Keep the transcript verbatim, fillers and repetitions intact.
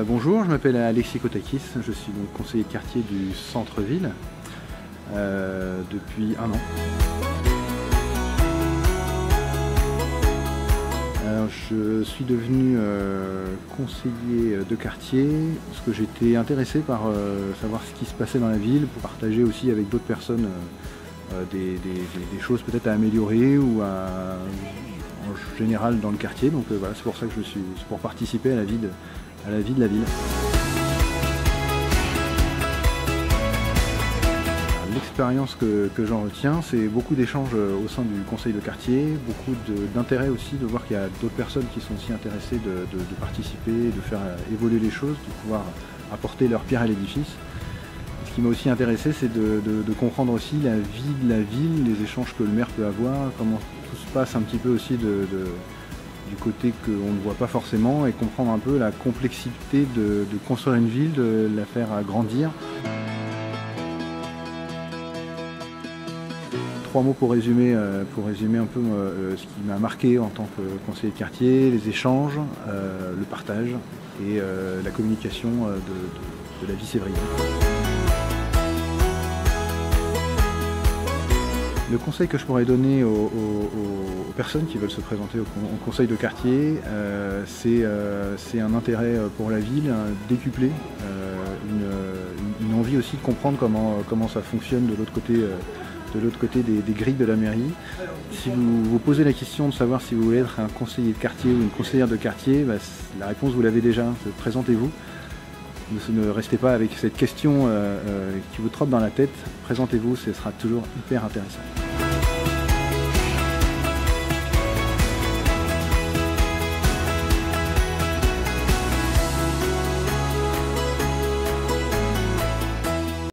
Euh, bonjour, je m'appelle Alexis Kotakis, je suis donc conseiller de quartier du centre-ville euh, depuis un an. Alors, je suis devenu euh, conseiller de quartier parce que j'étais intéressé par euh, savoir ce qui se passait dans la ville, pour partager aussi avec d'autres personnes euh, des, des, des choses peut-être à améliorer ou à, en général dans le quartier. Donc euh, voilà, c'est pour ça que je suis, c'est pour participer à la vie de, à la vie de la ville. L'expérience que, que j'en retiens, c'est beaucoup d'échanges au sein du conseil de quartier, beaucoup d'intérêt aussi de voir qu'il y a d'autres personnes qui sont aussi intéressées de, de, de participer, de faire évoluer les choses, de pouvoir apporter leur pierre à l'édifice. Ce qui m'a aussi intéressé, c'est de, de, de comprendre aussi la vie de la ville, les échanges que le maire peut avoir, comment tout se passe un petit peu aussi de, de, du côté qu'on ne voit pas forcément, et comprendre un peu la complexité de, de construire une ville, de la faire grandir. Trois mots pour résumer, pour résumer un peu ce qui m'a marqué en tant que conseiller de quartier: les échanges, le partage et la communication de, de, de la vie sévrienne. Le conseil que je pourrais donner aux, aux, aux personnes qui veulent se présenter au, au conseil de quartier, euh, c'est euh, un intérêt pour la ville décuplé, euh, une, une envie aussi de comprendre comment, comment ça fonctionne de l'autre côté. Euh, de l'autre côté des, des grilles de la mairie. Si vous vous posez la question de savoir si vous voulez être un conseiller de quartier ou une conseillère de quartier, bah, la réponse vous l'avez déjà, présentez-vous. Ne restez pas avec cette question euh, euh, qui vous trotte dans la tête, présentez-vous, ce sera toujours hyper intéressant.